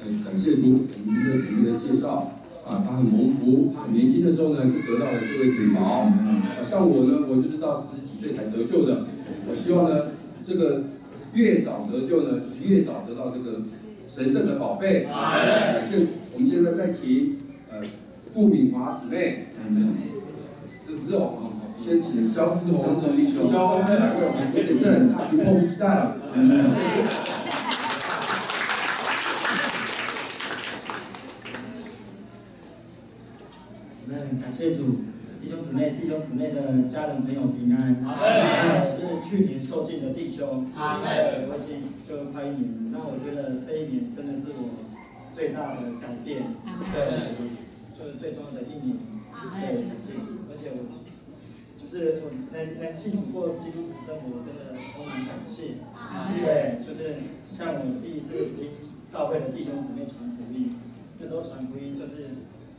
很感谢主，我们这个主的介绍啊，他很蒙福，他很年轻的时候呢就得到了这位锦袍。像我呢，我就是到40几岁才得救的。我希望呢，这个越早得救呢，就是越早得到这个神圣的宝贝。我们现在在请顾敏华姊妹，志宏，先请肖志宏肖来为我们做见证，他已经迫不及待了。 感谢主，弟兄姊妹的家人朋友平安。我是去年受浸的弟兄，我已经就快1年了。那我觉得这1年真的是我最大的改变，对，就是最重要的1年。对，而且我就是我能幸福过基督徒生活，我真的充满感谢。对，就是像我第一次听教会的弟兄姊妹传福音，那时候传福音就是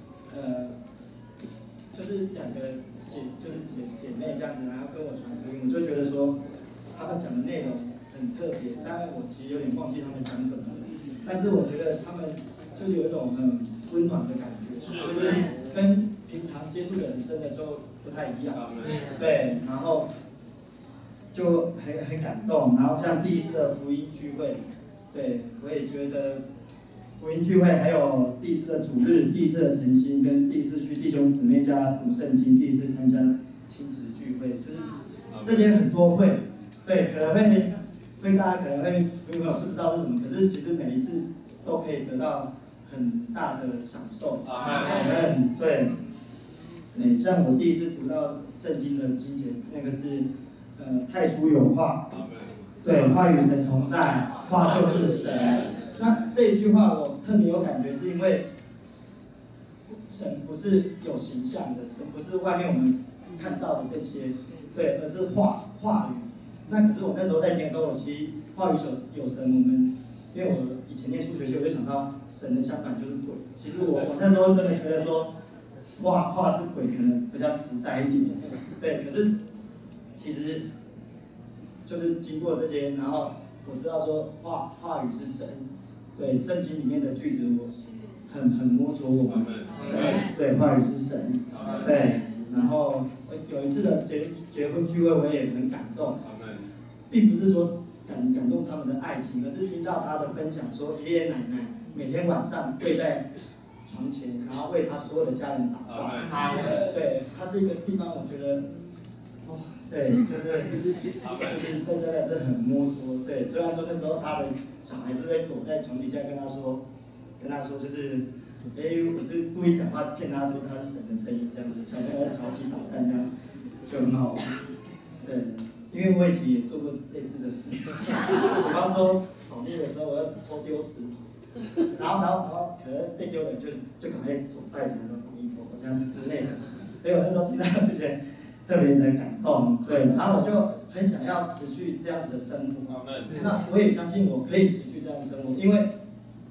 就是2个姐妹这样子，然后跟我传福音，我就觉得说他们讲的内容很特别，当然我其实有点忘记他们讲什么了，但是我觉得他们就是有一种很温暖的感觉，就是跟平常接触的人真的就不太一样，对，然后就很感动，然后像第一次的福音聚会，对我也觉得。福音聚会，还有第一次的主日、第一次的晨星，跟第一次去弟兄姊妹家读圣经，第一次参加亲子聚会，就是这些很多会，对，可能会大家可能会不知道是什么，可是其实每一次都可以得到很大的享受。对，像我第一次读到圣经的经节，那个是太初有话，对，话与神同在，话就是神。那这一句话我特别有感觉，是因为神不是有形象的，神不是外面我们看到的这些，对，而是话语。那可是我那时候在听的时候，我其实话语有神，我们因为我以前念数学系，我就想到神的相反就是鬼。其实我那时候真的觉得说，话是鬼可能比较实在一点，对。可是其实就是经过这些，然后我知道说话语是神。对，圣经里面的句子我很摸着我，对，话语是神，对，然后有一次的结婚聚会我也很感动，并不是说感动他们的爱情，而是听到他的分享说爷爷奶奶每天晚上跪在床前，然后为他所有的家人祷告，对他这个地方我觉得，对，就是真的是很摸着，对，虽然说那时候他的小孩子会躲在床底下跟他说就是，我就故意讲话骗他说他是神的声音这样子，小朋友在调皮捣蛋这样，就很好玩。对，因为我以前也做过类似的事情，比方说扫地的时候我要偷丢石头，然后可能被丢了就赶快手带起来说阿弥陀佛这样子之类的，所以我那时候听到就觉得特别的感动，对，然后我就很想要持续这样子的生活。那我也相信我可以持续这样的生活，因为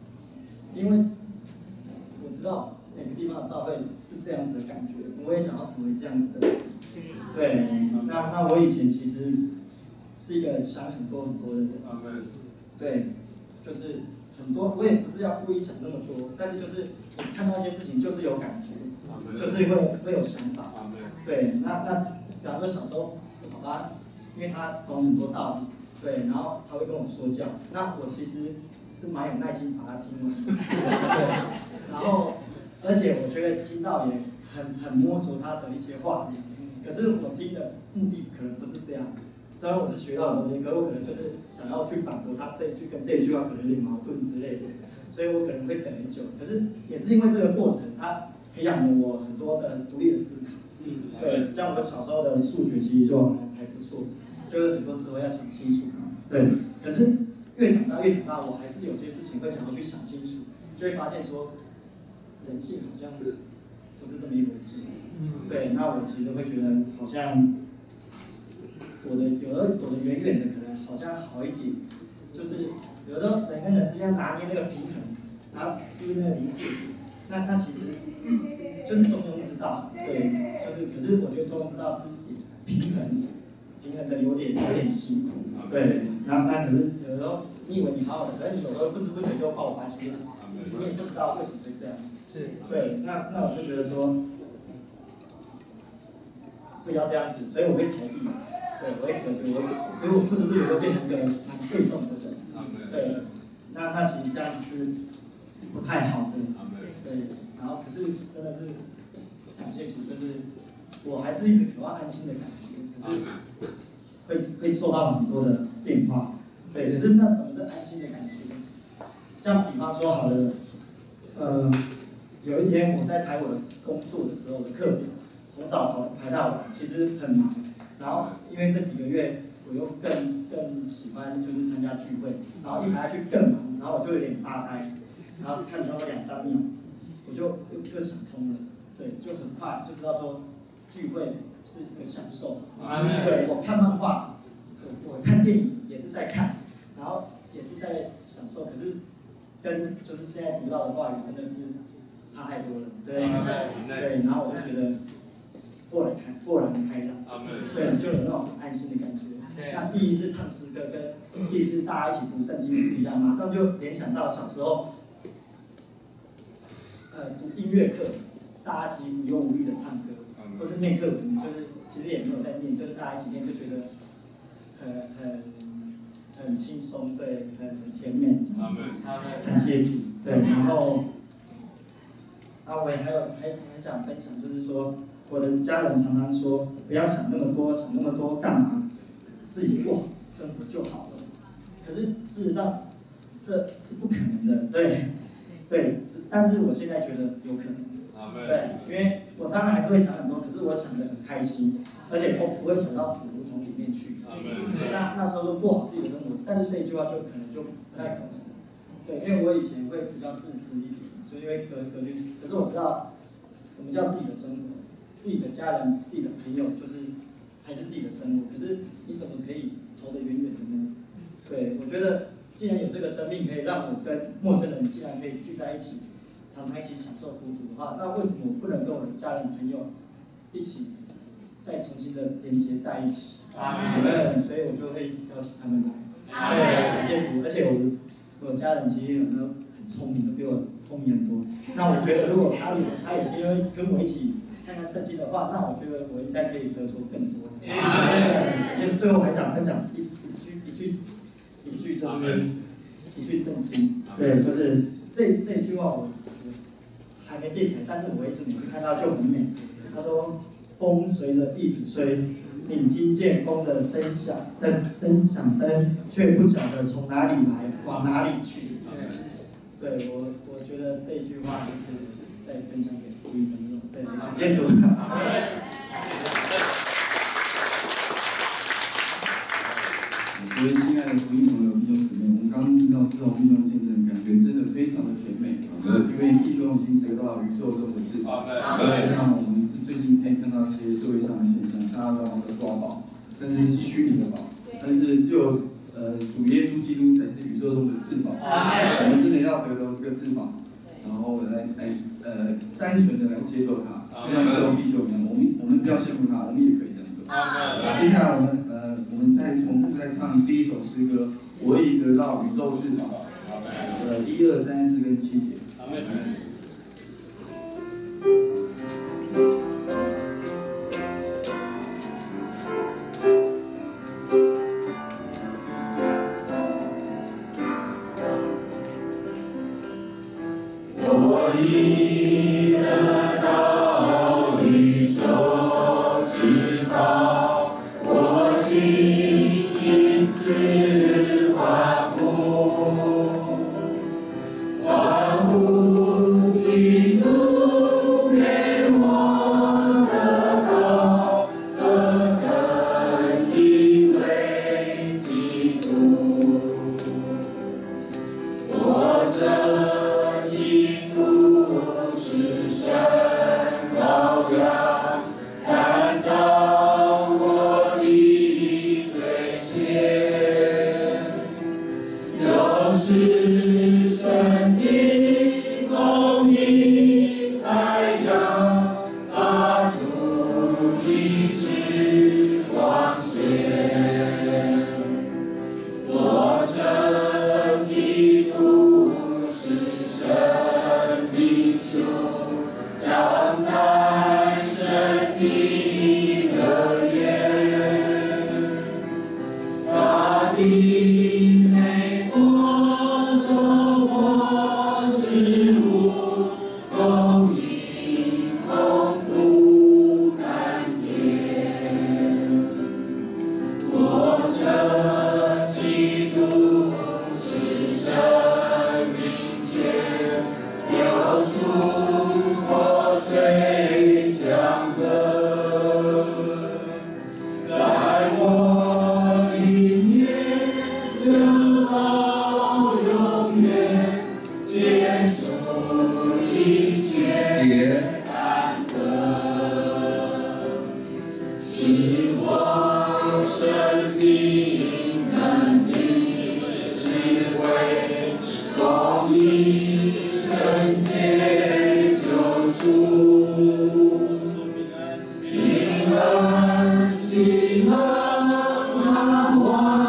我知道每个地方的教会是这样子的感觉，我也想要成为这样子的人。对，那我以前其实是一个想很多的人。对，就是很多，我也不是要故意想那么多，但是就是我看到一些事情就是有感觉，就是会有想法。对，那比方说小时候我爸爸，因为他懂很多道理，对，然后他会跟我说教，那我其实是蛮有耐心把它听完，对，然后而且我觉得听到也很摸着他的一些话语，可是我听的目的可能不是这样，当然我是学到的东西，可是我可能就是想要去反驳他这一句跟这一句话可能有点矛盾之类的，所以我可能会等很久，可是也是因为这个过程，他培养了我很多的独立的思考。对，像我小时候的数学其实就还不错，就是很多时候要想清楚。对，可是越长大，我还是有些事情会想要去想清楚，就会发现说，人性好像不是这么一回事。对，那我其实会觉得好像躲得远远的，可能好像好一点。就是有时候人跟人之间拿捏那个平衡，然后注意那个理解，那其实就是中庸之道。对。可是我觉得中庸之道是平衡的有点辛苦，对，那可是有时候你以为你好好的，可是你有时候不知不觉就爆发出来，你也不知道为什么会这样子。 是。 对，那我就觉得说，不要这样子，所以我会逃避，对，我会隔绝，所以我不知不觉就变成一个蛮被动的人。对，那其实这样子是不太好的。对，然后可是真的是感谢主，就是我还是一直渴望安心的感觉，可是会受到很多的变化。对，可是那什么是安心的感觉？像比方说好了，有一天我在排我的工作的时候的课表，从早排到晚，其实很忙。然后因为这几个月我又更喜欢就是参加聚会，然后一排下去更忙，然后我就有点发呆，然后看差不多2-3秒，我就想通了，对，就很快就知道说聚会是一个享受。对，我看漫画，我看电影也是在看，然后也是在享受，可是跟就是现在读到的话语真的是差太多了，对，对，然后我就觉得豁然开朗，对，就有那种安心的感觉。那第一次唱诗歌跟第一次大家一起读圣经是一样，马上就联想到小时候，读音乐课，大家一起无忧无虑的唱歌，或是念课文，就是其实也没有在念，就是大家一起念就觉得很轻松，对，很甜美。感谢主，对，然后，我也还想分享，就是说，我的家人常常说，不要想那么多，想那么多干嘛？自己过生活就好了。可是事实上，这是不可能的，对，但是我现在觉得有可能。对，因为我当然还是会想很多，可是我想得很开心，而且不会想到死胡同里面去。那时候就过好自己的生活，但是这一句话就可能就不太可能。对，因为我以前会比较自私一点，就因为隔绝，可是我知道什么叫自己的生活，自己的家人、自己的朋友才是自己的生活。可是你怎么可以逃得远远的呢？对，我觉得既然有这个生命可以让我跟陌生人既然可以聚在一起，常常一起享受苦楚的话，那为什么我不能跟我的家人朋友一起再重新的连接在一起？所以我就会邀请他们来。对，感谢主，而且我家人其实有的很聪明，都比我聪明很多。那我觉得如果他有机会跟我一起看看圣经的话，那我觉得我应该可以得着更多。对，最后还想分享一句就是一句圣经，对，就是这句话我还没背起来，但是我一直每次看到就很美。他说：“风随着意思吹，你听见风的声响，但声却不晓得从哪里来，往哪里去。”对，我觉得这句话就是在分享给福音的那种，对，感谢主。 各位亲爱的福音朋友、弟兄姊妹，我们刚刚听到志宏弟兄见证，感觉真的非常的甜美。因为弟兄已经得到宇宙中的至宝。那我们最近可以看到一些社会上的现象，大家都忙着抓宝，但是是虚拟的宝，但是只有主耶稣基督才是宇宙中的至宝。我们真的要得到这个至宝，然后来单纯的来接受它，就像志宏弟兄一样，我们不要羡慕他，我们也可以这样做。接下来我们再重复再唱第一首诗歌，我已得到宇宙至宝。1、2、3、4跟7节。我已得到宇宙至宝，我心因此欢呼，欢呼基督给我得到何等一位基督，我这基督是神羔羊，担当我的罪愆，又是神的公义太阳，发出一枝光线，我这平安喜乐满怀。